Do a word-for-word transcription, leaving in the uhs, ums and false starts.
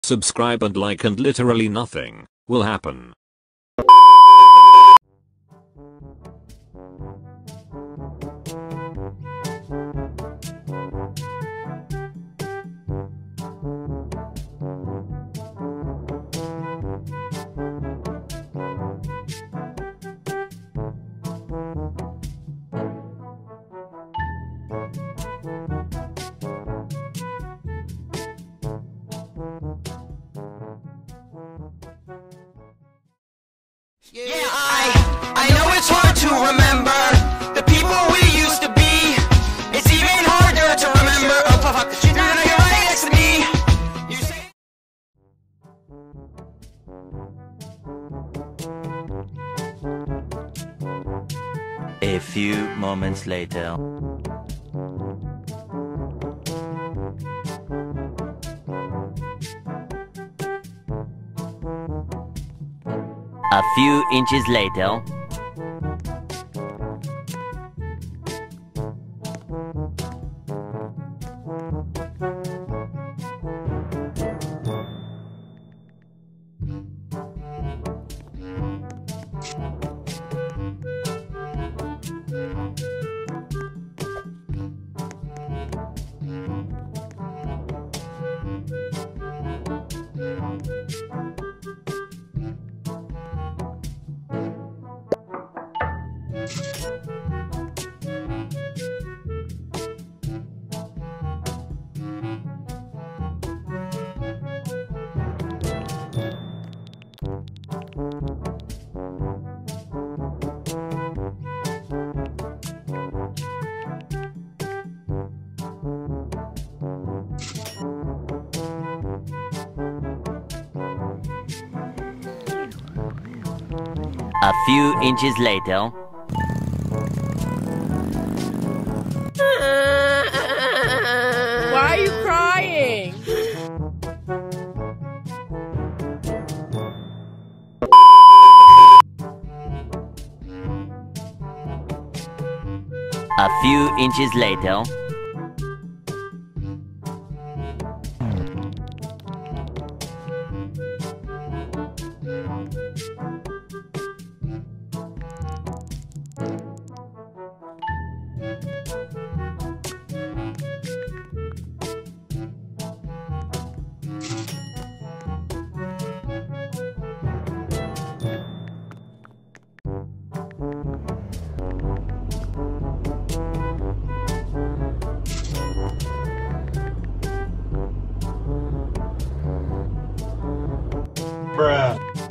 subscribe and like, and literally nothing will happen. Yeah, I, I know it's hard to remember the people we used to be. It's even harder to remember. Oh, fuck, fuck, now you're right next to me. You say A few moments later. A few inches later. A few inches later. Why are you crying? A few inches later. Bruh.